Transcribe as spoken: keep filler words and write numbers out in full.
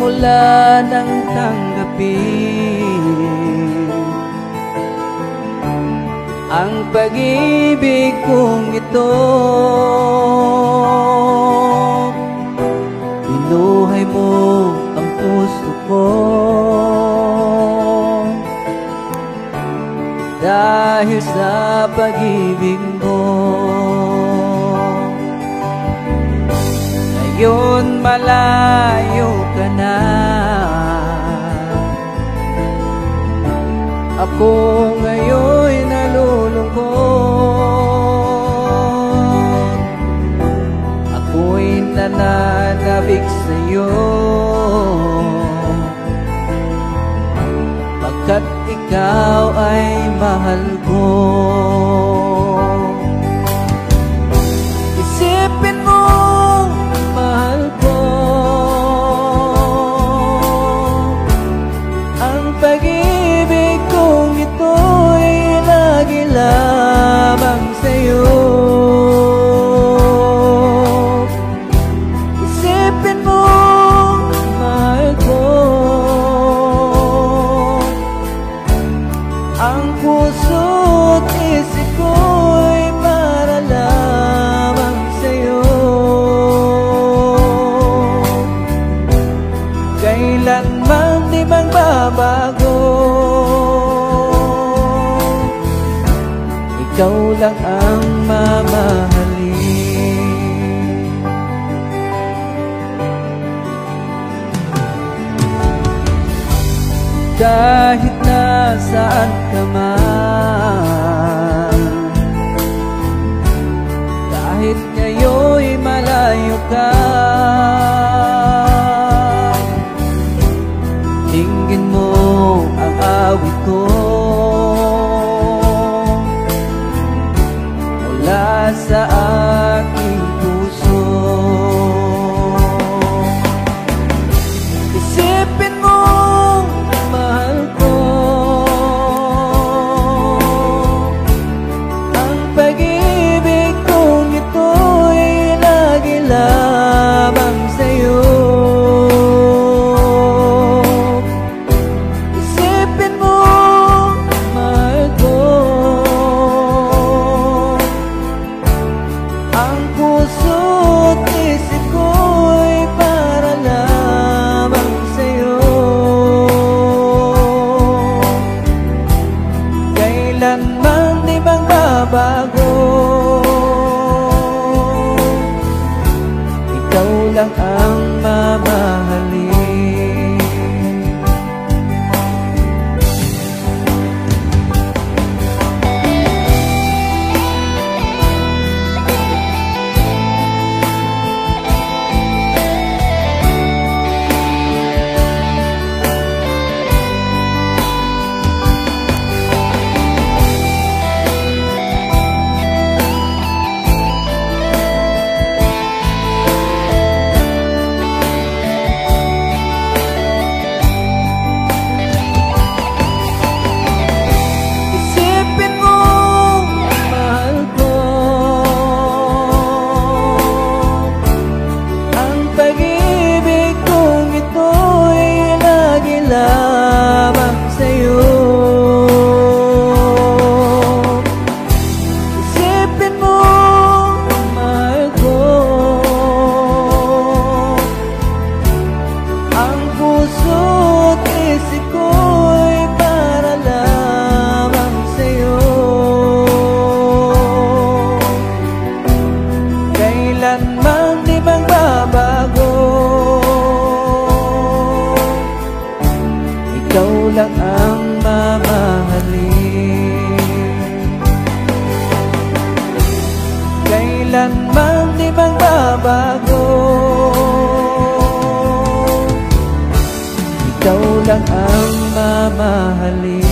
wala nang tanggapin ang pag-ibig kong ito. Binuhay mo ang puso ko dahil sa pag-ibig mo. Ngayon malayo ka na, ako ngayon nalulungkot. Ako'y nananabik sa'yo, pagkat ikaw ay mahal ko. Isipin mo, mahal ko, ang pag-ibig kong ito'y lagi lamang sa'yo. Isipin mo, mahal ko, ang puso't isip ko'y para lamang sa'yo. Kailanman di magbabago, ikaw lang ang mamahalin. Kahit nasaan ka man, kahit ngayon'y malayo ka, tingin mo ang awit ko mula sa aking puso. Isipin mo, mahal ko, ang pag-ibig kong ito'y lagi lamang sa'yo. Isipin mo, mahal ko, ang puso't isip ko'y para lamang sa'yo. Kailanman di magbabago, ikaw lang ang mamahalin. Isipin mo, mahal ko, ang pag-ibig kong ito'y lagi lamang sa'yo. Isipin mo, mahal ko, ang puso't isip ko'y para lamang sa'yo. Kailanman di magbabago, ikaw lang ang mamahalin. Kailanman di magbabago, ikaw lang ang mamahalin.